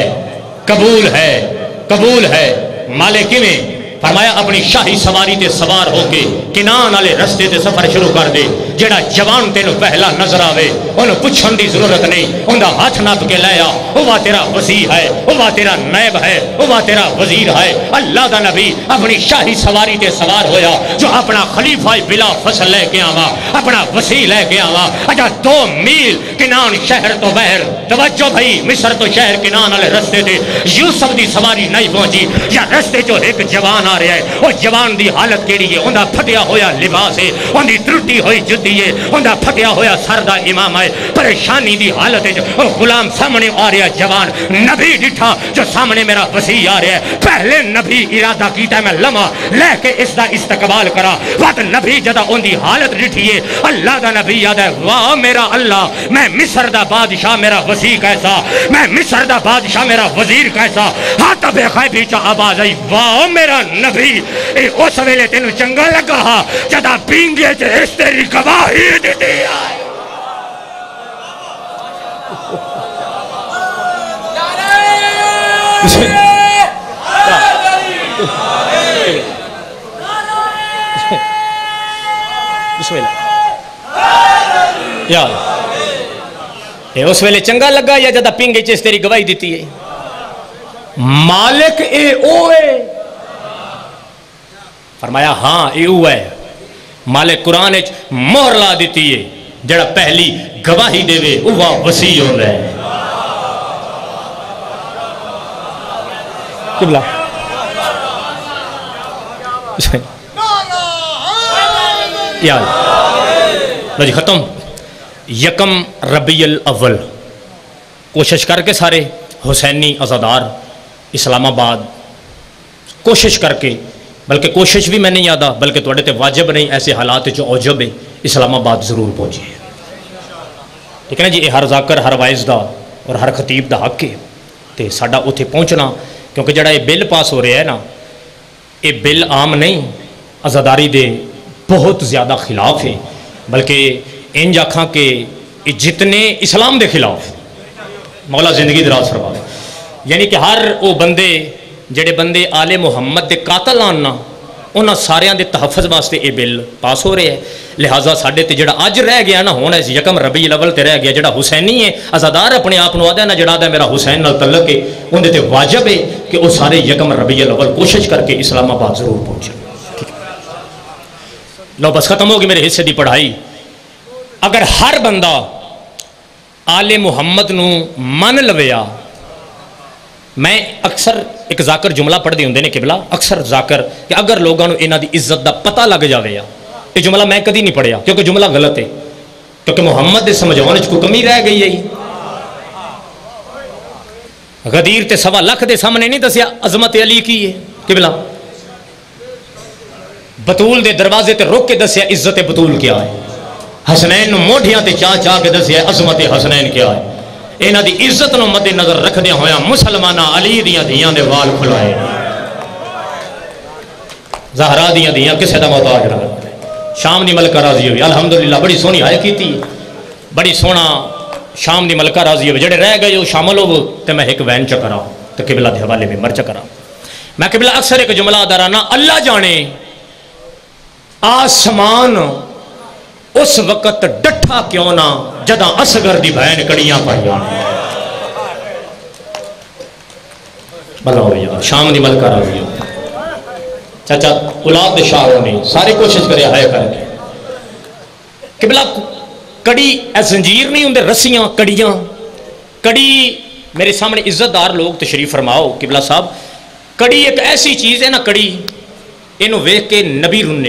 قبول ہے مالک میں فرمایا اپنی شاہی سواری تے سوار ہو کے کنان والے رستے تے سفر شروع کر دے جڑا جوان تینوں پہلا نظر آوے انہوں پوچھن دی ضرورت نہیں انہاں ہاتھ ناپ کے لیا وہ تیرا وزیر ہے وہ تیرا نائب ہے وہ تیرا وزیر ہے اللہ دا نبی اپنی شاہی سواری تے سوار ہویا جو اپنا خلیفہ بلا فصل لے کے آوا اپنا وسیع لے کے آوا اجا 2 میل کنان شہر تو بہر توجہ بھائی مصر تو شہر کنان والے رستے تے یوسف دی سواری نہیں پہنچی یا رستے جو ایک جوان آ رہا ہے وہ جوان دی حالت کیڑی ہے انہاں پھٹیا ہویا لباس ہے انہی ٹرٹی ہوئی جُتی ہے انہاں پھٹیا ہویا سر دا امام ہے پریشانی دی حالت ہے جو غلام سامنے آ رہا جوان نبی ڈٹھا جو سامنے میرا وسیع آ رہا ہے پہلے نبی ارادہ کیتا ہے میں لمحہ لے کے اس دا استقبال کرا وقت نبی جدا ان دی حالت ڈٹھی ہے اللہ دا نبی یاد ہے واہ میرا اللہ میں مصر دا بادشاہ میرا وسیع کیسا میں مصر دا بادشاہ میرا وزیر کیسا ہاتھ بے خیبی چا آواز آئی واہ میرا نبی اس ویلے تینوں چنگا لگا جدا پینگے چے اس تیری گواہی دیتی آئے بسم اللہ یا اس ویلے چنگا لگا یا جدا پینگے چے اس تیری گواہی دیتی ہے مالک اے او ہے فرمایا ہاں اے او ہے مالک قرآن مہر لا دیتی ہے جڑا پہلی گواہی دے وے اوہ وسیع ہو رہے ہیں قبلہ یا جی ختم یکم ربیع الاول کوشش کر کے سارے حسینی ازادار اسلام آباد کوشش کر کے، بلکہ کوشش بھی میں نہیں یادہ بلکہ توڑے تے واجب نہیں، ایسے حالات جو اوجب ہے اسلام آباد ضرور پہنچے، ٹھیک ہے نا جی۔ یہ ہر ذاکر ہر وائز دا اور ہر خطیب دا حق ہے تے ساڈا اتنے پہنچنا، کیونکہ جڑا یہ بل پاس ہو رہا ہے نا، یہ بل عام نہیں، ازاداری دے بہت زیادہ خلاف ہے، بلکہ انج آکھاں کہ یہ جتنے اسلام دے خلاف، مولا زندگی دراز فرمائے، یعنی کہ ہر وہ بندے جڑے بندے آل محمد دے قاتل آنا انہاں ساریاں دے تحفظ واسطے یہ بل پاس ہو رہے ہیں۔ لہٰذا ساڈے تے جڑا اج رہ گیا نا، ہن اس یکم ربیع الاول تے رہ گیا، جڑا حسینی ہے ازادار اپنے آپ نو آدھا نا، جڑا آدھا میرا حسین نال تعلق ہے، اندے تے واجب ہے کہ وہ سارے یکم ربیع الاول کوشش کر کے اسلام آباد ضرور پہنچے۔ لو بس ختم ہوگی میرے حصے دی پڑھائی۔ اگر ہر بندہ آل محمد نو من لویا، میں اکثر ایک ذاکر جملہ پڑھ دی ہوں نے قبلہ، اکثر ذاکر کہ اگر لوگوں نے انہاں دی عزت دا پتہ لگ جاوے، یہ جملہ میں کدی نہیں پڑھیا کیونکہ جملہ غلط ہے، کیونکہ محمد دے سمجھانے کو کمی رہ گئی ہے۔ غدیر تے 1.25 لاکھ دے سامنے نہیں دسیا عظمت علی کی ہے قبلہ، بطول دے دروازے تے روک کے دسیا عزت بطول کیا ہے، حسنین نو موڑیاں تے چاہ چاہ کے دسیا عظمت حسنین کیا ہے۔ انہاں دی عزت نو مد نظر رکھ دیا ہویا مسلمانہ علی دیاں دیاں دے وال کھلائے، زہرا دیاں دیاں کسے دا محتاج نہ کرتے۔ شام دی ملکہ راضی ہوئی، الحمدللہ بڑی سونی آئے کی تھی، بڑی سونا شام دی ملکہ راضی ہوئی، جڑے رہ گئے وہ شامل ہو تے میں ایک وین چکرا تو قبلہ دے حوالے میں مر چکرا۔ میں قبلہ اکثر ایک جملہ دارانا، اللہ جانے آسمان اس وقت ڈٹھا کیوں نہ جداں اصغر دی بہن کڑیاں پائیاں۔ بھلا ہو یا شام دی ملکہ راضی ہو، چاچا اولاد دے شاہوں نے ساری کوشش کرے آئے کر کے قبلہ کڑی اے زنجیر نہیں ہوندے، رسیاں کڑیاں، کڑی میرے سامنے عزت دار لوگ تشریف فرماؤ قبلہ صاحب، کڑی ایک ایسی چیز ہے نا، کڑی انہوں ویکھ کے نبی رننے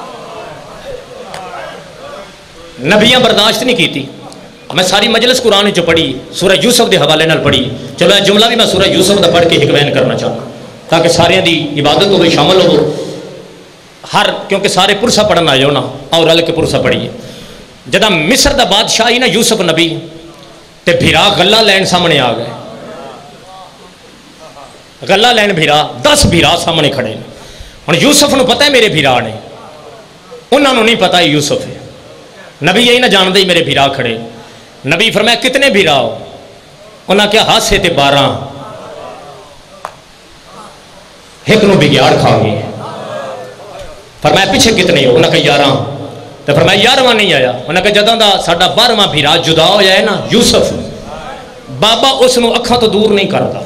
نبیاں برداشت نہیں کی تھی۔ میں ساری مجلس قرآن جو پڑھی سورہ یوسف دے حوالے نال پڑھی، چلو یہ جملہ بھی میں سورہ یوسف دا پڑھ کے ایک بیان کرنا چاہتا تاکہ سارے دی عبادت کو بھی شامل ہو، ہر کیونکہ سارے پرسہ پڑھنا آئے ہو نا، اور رل کے پرسہ پڑھیے۔ جدہ مصر دا بادشاہ ہی نا یوسف نبی تے بھیرا غلہ لین سامنے آ گئے، غلہ لین بھیرا 10 بھیرا سامنے کھڑے، اور یوسف نو پتہ ہے میرے بھیرا نے، انہوں نے نہیں پتہ ہے یوسف ہے، نبی یہی نہ جان دے میرے بھیرا کھڑے۔ نبی فرمایا کتنے بھیرا ہو؟ انہاں کیا ہاسے تے 12، ایک نو بگیاڑ کھا گئے۔ فرمایا پیچھے کتنے ہو؟ انہاں کہا 11۔ تو فرمایا 11واں نہیں آیا۔ انہاں کہا جداں دا ساڈا 12واں بھیرا جدا ہو جائے نا یوسف، بابا اس نو اکھاں تو دور نہیں کرتا،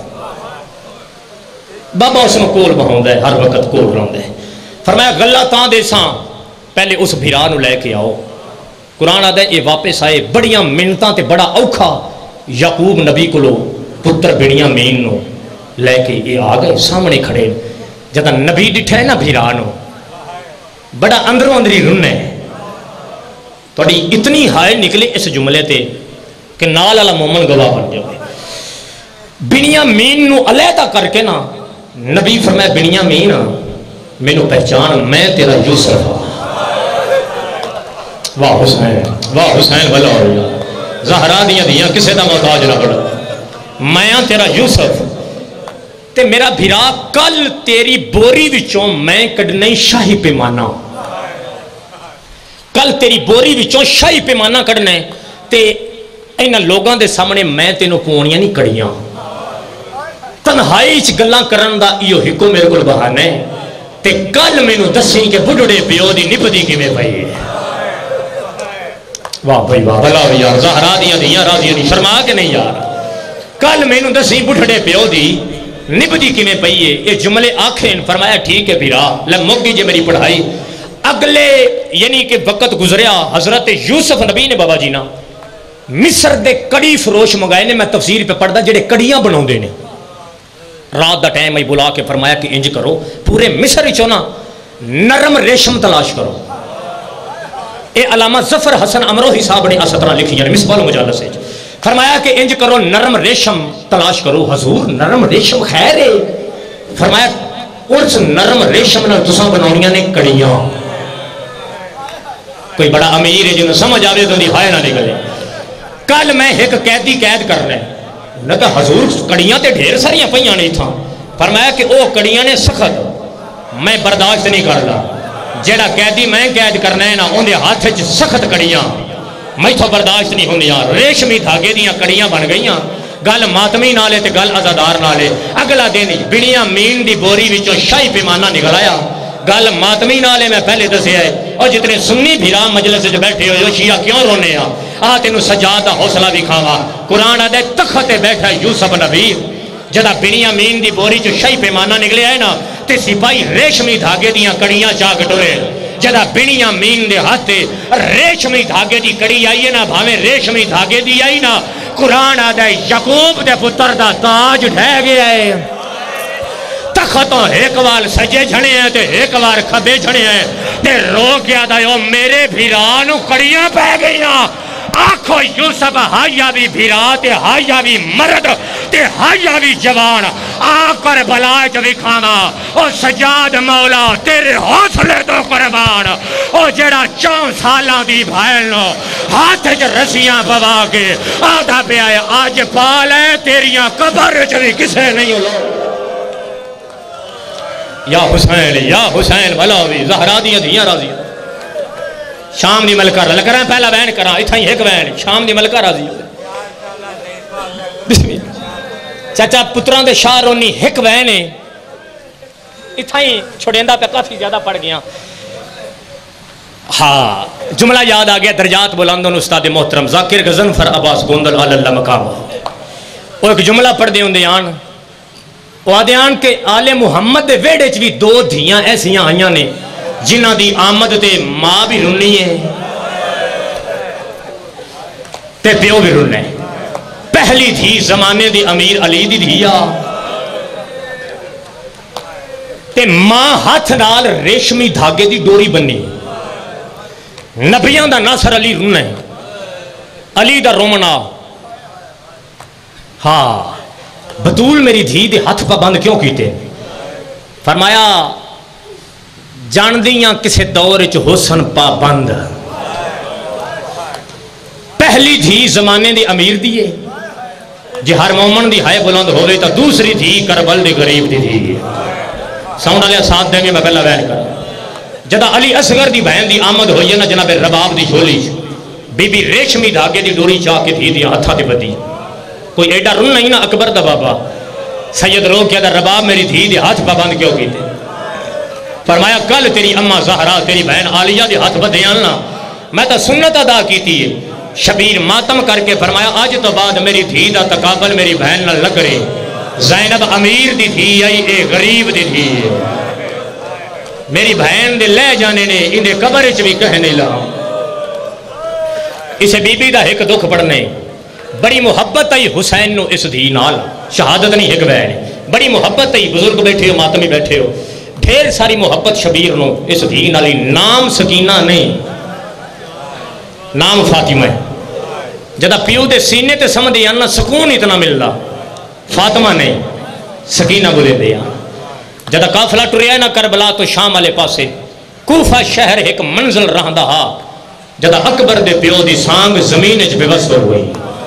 بابا اس نو کول بہاؤں ہے، ہر وقت کول رہوں ہے۔ فرمایا غلہ تاں دے ساں، پہلے اس بھیرا نو لے کے آؤ۔ قرآن آدھے یہ واپس آئے، بڑیاں منتاں تے بڑا اوکھا یعقوب نبی کو لو پتر بڑیاں مین نو لے کے یہ آ گئے سامنے کھڑے۔ جدہ نبی ڈٹھا ہے نا بھیرانو، بڑا اندروں اندری رن ہے، توڑی اتنی ہائے نکلے اس جملے تے کہ نال والا مومن گواہ بن جائے۔ بڑیاں مین نو علیحدہ کر کے نا نبی فرمایا بڑیاں مین میں نو پہچان، میں تیرا یوسف ہوں۔ واہ حسین بھلا ہو گیا، زہرا دیاں دیاں کسے دا محتاج نہ بڑا، میں تیرا یوسف تے میرا بھیرا کل تیری بوری وچوں میں کڈنے شاہی پیمانہ، کل تیری بوری وچوں شاہی پیمانہ کڈنے تے اینا لوگاں دے سامنے میں تینوں پونیاں نہیں کڑیاں، تنہائی چ گلاں کرن دا ایو ہکو میرے کول بہانے تے کل مینوں دسی کہ بڈھڑے پیو دی نبدی کیویں پئی ہے۔ واہ بھائی واہ، بھلا ہو یار، زہرا دیاں دیاں راضیاں دی شرما کے نہیں یار، کل میں نوں دسی بڈھڑے پیو دی نبدی کیویں پئی ہے۔ یہ جملے آکھیں، فرمایا ٹھیک ہے بھیرا، لگ گئی جے میری پڑھائی۔ اگلے یعنی کہ وقت گزریا، حضرت یوسف نبی نے بابا جی نا مصر دے کڑی فروش منگائے نے، میں تفسیر پہ پڑھدا جڑے کڑیاں بناوندے نے، رات دا ٹائم ای بلا کے فرمایا کہ انج کرو پورے مصر وچوں نا نرم ریشم تلاش کرو۔ اے علامہ ظفر حسن امروہی صاحب نے اس طرح لکھی ہے مصباح المجالس ہے، فرمایا کہ انج کرو نرم ریشم تلاش کرو. حضور نرم ریشم خیر ہے. فرمایا اس نرم ریشم نال تساں بناونیاں نے کڑیاں. کوئی بڑا امیر ہے جنہوں سمجھ آوے تو دکھائے نہ نکلے. کل میں ایک قیدی قید کر رہے نہ کہ حضور کڑیاں تے ڈھیر ساریاں پئیاں نہیں تھا. فرمایا کہ او کڑیاں نے سخت میں برداشت نہیں کردا. جیڑا قیدی میں قید کرنا ہے نا اندے ہاتھ وچ سخت کڑیاں میں تو برداشت نہیں ہوندیاں. ریشمی دھاگے دیاں کڑیاں بن گئیاں. گل ماتمی نالے تے گل عزادار نالے. اگلا دن بڑیاں مین دی بوری وچوں شاہی پیمانہ نکل آیا. گل ماتمی نالے میں پہلے دسیا ہے. اور جتنے سنی بھیرا مجلس وچ بیٹھے ہو شیعہ کیوں رونے آ تینوں سجاد دا حوصلہ دکھاواں. قرآن آدھے تخت تے بیٹھا یوسف نبی. جدا بڑیاں مین دی بوری چوں شاہی پیمانہ نکلے آئے نا تے سپاہی ریشمی دھاگے دیاں کڑیاں چا کٹورے. جدا بڑیاں مین دے ہاتھ ریشمی دھاگے دی کڑی آئی ہے نا بھاویں ریشمی دھاگے دی آئی نا قرآن آدھے یعقوب دے پتر دا تاج ڈھہ گیا ہے. تختوں ایک وال سجے جھنے ہیں تے ایک وال کھبے جھنے ہیں تے رو گیا دا یو میرے بھیرانو کڑیاں پہ گئیاں. آنکھو یوسف ہائیاوی بھیرا تے ہائیاوی مرد تے ہائیاوی جوان آکر بلائے جو کھانا. او سجاد مولا تیرے حوصلے تو قربان. او جڑا 4 سالاں دی بھائنو ہاتھ جو رسیاں بوا کے آدھا پہ آئے آج پالے تیریاں قبر جو کسے نہیں ہو. یا حسین بلاوی زہرا دیا دیا راضی. شام دی ملکہ رہ لکرہ پہلا بین کرا اتھا ہی ایک بین شام دی ملکہ راضی. بسم اللہ. چاچا پتران دے شاہ رونی ایک بین ہے اتھا ہی چھوڑیندہ پہ کافی زیادہ پڑ گیا. ہاں جملہ یاد آگیا درجات بلندن استاد محترم ذاکر غزنفر عباس گوندل اللہ مقام. وہ ایک جملہ پڑھ دے ہوں دیان وہ آدھیان کہ آل محمد دے ویڑے چوی 2 دھیاں ایسیاں آئیاں نے جنہ دی آمد تے ماں بھی رنی ہے تے پیو بھی رننے. پہلی دھی زمانے دی امیر علی دی دھیا تے ماں ہاتھ نال ریشمی دھاگے دی ڈوری بنی. نبیان دا ناصر علی رننے علی دا رومنا. ہاں بطول میری دھی دے ہاتھ پابند کیوں کیتے. فرمایا جان دیاں کسے دور چ حسن پابند. پہلی دھی زمانے دی امیر دیئے جی ہر مومن دی ہائے بلند ہوئے تا دوسری دھی کربل دی غریب دی دھی. ساؤنڈ علیہ ساتھ دیں گے میں پہلا بیان کروں. جدا علی اصغر دی بہن دی آمد ہوئی ہے نا جناب رباب دی جھولی بی بی ریشمی دھاگے دی ڈوری چاہ کے دھی دیاں ہتھا دی بدی. کوئی ایڈا رن نہیں نا اکبر دا بابا سید رو کیا دا رباب میری دھی دے ہاتھ پابند کیوں کیتے. فرمایا کل تیری اماں زہرا تیری بہن عالیہ دے ہاتھ بدیاں نا میں تا سنت ادا کیتی ہے. شبیر ماتم کر کے فرمایا آج تو بعد میری دھی دا تقابل میری بہن نہ لگ رہے. زینب امیر دی دھی آئی اے غریب دی دھی ہے. میری بہن دے لے جانے نے اندے قبر چ بھی کہنے لگا. اسے بی بی دا ایک دکھ پڑھنے بڑی محبت آئی حسین نو اس دھی نال. شہادت نہیں ایک بہن بڑی محبت آئی. بزرگ بیٹھے ہو ماتمی بیٹھے ہو ڈھیر ساری محبت شبیر نو اس دھی نالی. نام سکینہ نہیں نام فاطمہ ہے. جدا پیو دے سینے تے سمجھے آنا سکون اتنا ملدا. فاطمہ نہیں سکینہ بولے دیا. جدا قافلہ ٹریا نا کربلا تو شام والے پاسے کوفہ شہر ایک منزل رہندا ہا. جدا اکبر دے پیو دی سانگ زمین وچ بے بس ہوئی.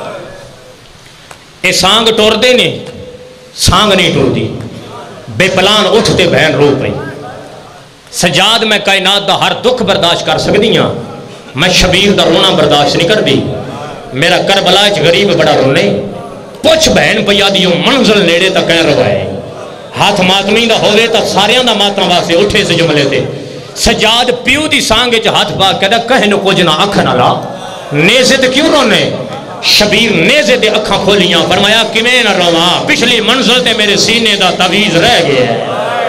اے سانگ ٹور دے نے سانگ نہیں ٹور دی. بے پلان اٹھتے بہن رو پئی. سجاد میں کائنات دا ہر دکھ برداشت کر سکتی ہاں میں شبیر دا رونا برداشت نہیں کر دی. میرا کربلا چ غریب بڑا رونے. پوچھ بہن پیا دیو منزل نیڑے تا کہیں روائے. ہاتھ ماتمی دا ہوئے تا ساریاں دا ماتم واسے اٹھے سے جملے تے. سجاد پیو دی سانگے چ ہاتھ پا کہدا کہیں نو کچھ نہ اکھ نہ لا. نیزے تے کیوں رونے. شبیر نیزے دے اکھاں کھولیاں. فرمایا کیویں نہ رواں پچھلی منزل تے میرے سینے دا تعویذ رہ گیا ہے.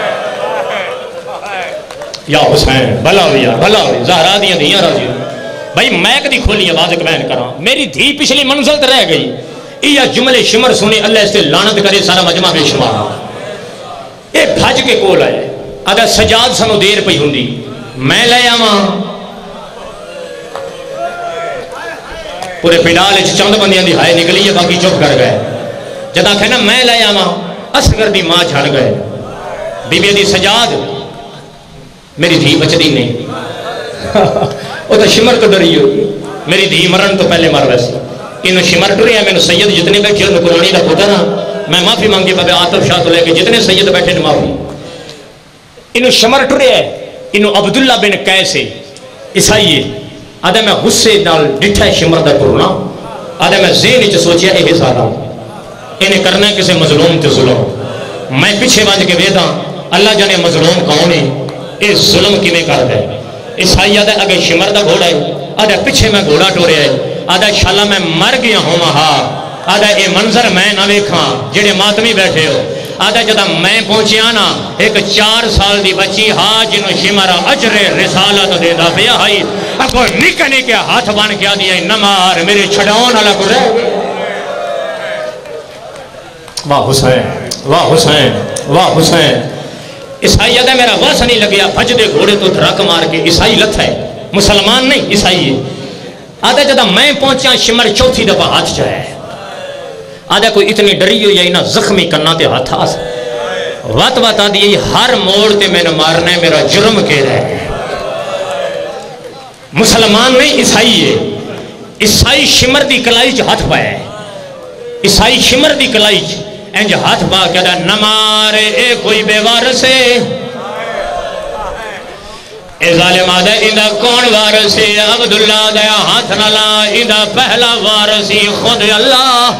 یا حسین بھلا ہوئی زہرا دیاں دھیاں راضی. بھائی میں کدی کھولی آواز بیان کراں میری دھی پچھلی منزل تے رہ گئی. یہ جملے شمر سنے اللہ اس سے لعنت کرے سارا مجمع بے شمار. اے بھج کے کول آئے اگر سجاد سنو دیر پئی ہوندی میں لے آواں پورے پنڈال چند بندیاں دی ہائے نکلی ہے باقی چپ کر گئے جدا کہنا میں لے آواں اصغر دی ماں چھڑ گئے بی بی دی سجاد میری دھی بچدی نہیں وہ تو شمر تو ڈری ہو میری دھی مرن تو پہلے مر ویسے انہوں شمر ڈریا میں سید جتنے بیٹھے انہوں قرآنی دا پتا نا میں معافی مانگی بابے آتف شاہ تو لے کے جتنے سید بیٹھے نے معافی انہوں شمر ڈریا ہے انہوں عبداللہ بن قیس عیسائی ہے آدھا میں غصے نال ڈٹھا ہے شمر دا ٹرنا آدھا میں ذہن چ سوچیا یہ سارا انہیں کرنا ہے کسی مظلوم تے ظلم میں پیچھے بانج کے ویدا اللہ جانے مظلوم کون ہے یہ ظلم کیویں کردا ہے عیسائی آدھا اگے شمر دا گھوڑا ہے آدھا پیچھے میں گھوڑا ٹوریا ہے آدھا شالا میں مر گیا ہوں مہا آدھا اے منظر میں نہ ویکھاں جڑے ماتمی بیٹھے ہو آدھا جدا میں پہنچیا نا ایک 4 سال دی بچی ہاں جنہوں شمرا اجر رسالت دے دا پیا ہائی اگو نکنے کے ہاتھ بان کیا دیا نمار میرے چھڑاؤن اللہ کو رہ واہ حسین واہ حسین واہ حسین عیسائی آدھا میرا واس نہیں لگیا بھج دے گھوڑے تو دھرک مار کے عیسائی لتھا ہے مسلمان نہیں عیسائی ہے آدھا جدا میں پہنچا شمر چوتھی دفعہ ہاتھ جائے آدھا کوئی اتنی ڈری ہو یا انہا زخمی کرنا تے ہاتھ آس وات آدھی ہر موڑ تے میں نے مارنا ہے میرا جرم کے رہے مسلمان نہیں عیسائی ہے عیسائی شمر دی کلائی چ ہاتھ پایا ہے عیسائی شمر دی کلائی چ انج ہاتھ پا کے دا نمارے اے کوئی بے وارث ہے اے ظالم آدھا اندہ کون وارث ہے عبداللہ دیا ہاتھ نلا اندہ پہلا وارث ہی خود اللہ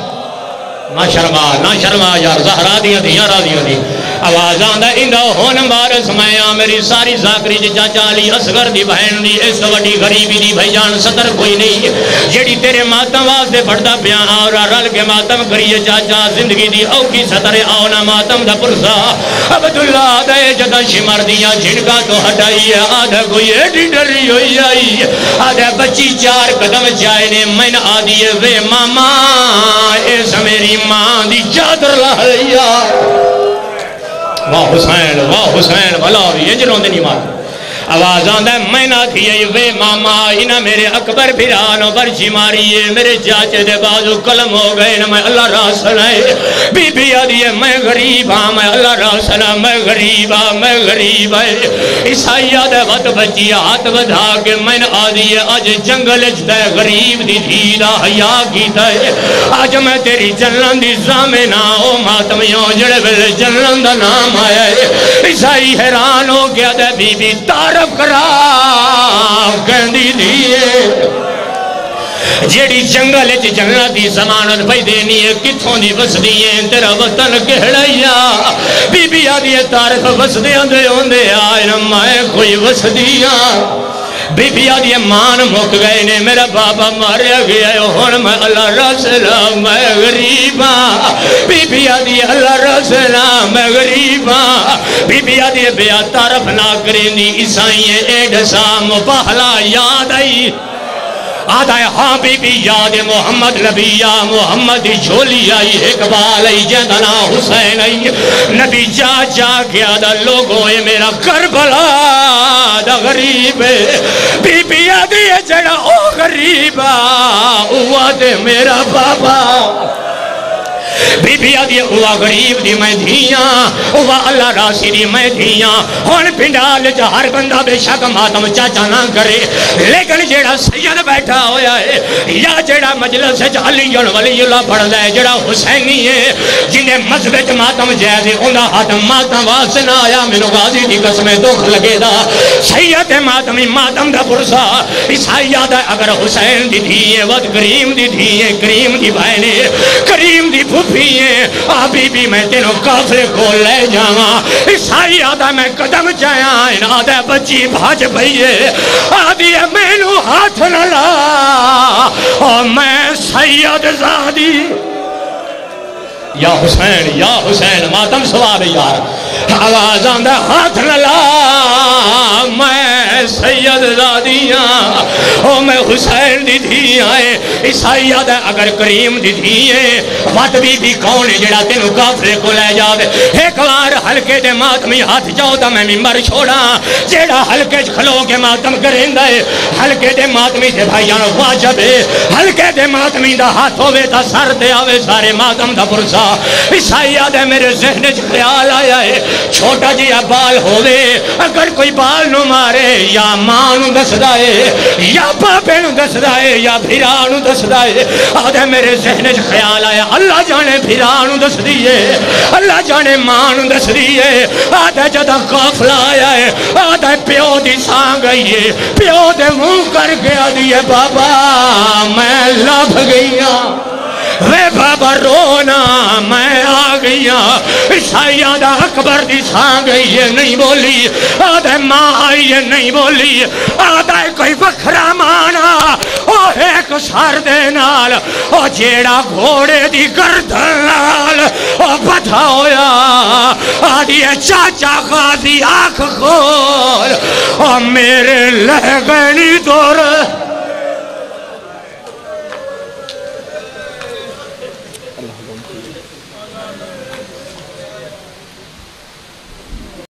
نہ شرما یار زہرا دیا دیا راضیوں دی آواز آندہ اندہ ہون بارس میں میری ساری زاکری جی چاچا علی اصغر دی بہن دی اس وڈی غریبی دی بھائی جان صدر کوئی نہیں جیڑی تیرے ماتم واسدے بڑھتا بیان آورا رل کے ماتم کریے چاچا زندگی دی اوکی صدر آونا ماتم دا پرسا عبداللہ دے جدا شمر دیا جھنکا تو ہٹائی ہے آدھا کوئی ایڈی ڈری ہوئی آئی آدھا بچی 4 قدم جائے نے میں نے آدھی ہے وے ماما ایس میری ماں دی چادر لہیا واہ حسین بھلا یہ جنہوں دنی مات آواز آندہ میں نہ تھی وے ماما انہ میرے اکبر بھرانو برچی ماری ہے میرے چاچے دے بازو قلم ہو گئے نہ میں اللہ راہ سنائے بی بی آدھی ہے میں غریب ہاں میں اللہ راہ سنا میں غریب ہاں میں غریب ہے عیسائی آدھے وقت بچی ہاتھ بدھا کے میں نے آدھی ہے آج جنگل اجدہ غریب دی دھیدہ حیاء کی دے آج میں تیری جنلن دی زامنہ او ماتمیوں جڑے بلے جنلن دا نام آیا ہے عیسائی حیران ہو گیا دے بی بی تارب کرا کہندی دیئے جیڑی جنگل چ جنگل دی زمانت بھائی دینی ہے کتھوں دی بس دیئے تیرا وطن کہڑایا بی بی آدھی ہے تارف بس دیاں دے ہوندے آئے نمائے کوئی بس دیاں بی بی آدھی ہے مان مک گئے نے میرا بابا ماریا گیا ہے ہون میں اللہ رسولہ میں غریباں بی بی آدھی ہے اللہ رسولہ میں غریباں بی بی آدھی ہے بیا طرف نہ کریں دی عیسائیں ایڈ سام پہلا یاد آئی آدھا ہے ہاں بی بی یاد محمد نبی یا محمد جھولی آئی اقبال آئی جندنا حسین آئی نبی جا جا گیا دا لوگوں اے میرا کربلا دا غریب بی بی آدھی ہے جڑا او غریبا ہوا دے میرا بابا بی بی آدھی ہوا غریب دی میں دھیاں ہوا اللہ راسی دی میں دھیاں ہون پنڈال جا ہر بندہ بے شک ماتم چاچا نہ کرے لیکن جیڑا سید بیٹھا ہویا ہے یا جیڑا مجلس علی ولی اللہ پڑھ دے جیڑا حسینی ہے جنہیں مذہب ماتم جائزے انہا حاتم ماتم واسنا آیا منو غازی دی قسمیں دکھ لگے دا سید ماتمی ماتم دا پرسا عیسائی یاد ہے اگر حسین دی دھیے ود کریم دی دھیے کریم دی بہنے کریم دی پھوپیے آبی بھی میں تینوں کافلے کو لے جاواں عیسائی آدھا میں قدم جایا ان آدھا بچی بھاج بھئیے آدھی ہے میں نو ہاتھ نہ لا اور میں سید زادی یا حسین ماتم سواب یار آواز آندہ ہاتھ نہ لا میں سید زادیاں او میں حسین دی دھی آئے عیسائی آدھا اگر کریم دی دھیے وات بی کون ہے جڑا تینوں کافرے کو لے جاوے ایک بار حلقے دے ماتمی ہاتھ جاؤ تا میں ممبر چھوڑا جیڑا حلقے کھلو کے ماتم کریں دے حلقے دے ماتمی دے بھائیاں واجب ہے حلقے دے ماتمی دا ہاتھ ہوئے تا سر دے آوے سارے ماتم دا پرسا عیسائی آدھے میرے ذہن خیال آیا ہے چھوٹا جی بال ہوئے اگر کوئی بال نو مارے یا ماں نو دس دائے یا پاپے نو دس دائے یا بھیرا نو دس دائے آدھے میرے ذہن خیال آیا اللہ جانے بھیرا نو دس دیئے اللہ جانے ماں نو دس دیئے آدھے جدہ قافلہ آیا ہے آدھے پیو دی سانگ گئی پیو دے منہ کر گیا دیئے بابا میں لب گیا وے بابا رونا میں آ گیا عیسائیاں دا اکبر دی سانگ یہ نہیں بولی آدھے ماں یہ نہیں بولی آدھے کوئی وکھرا مانا او ایک سر دے نال او جیڑا گھوڑے دی گردن نال او بدھا ہویا آدھی چاچا غازی آنکھ کھول او میرے لہگنی دور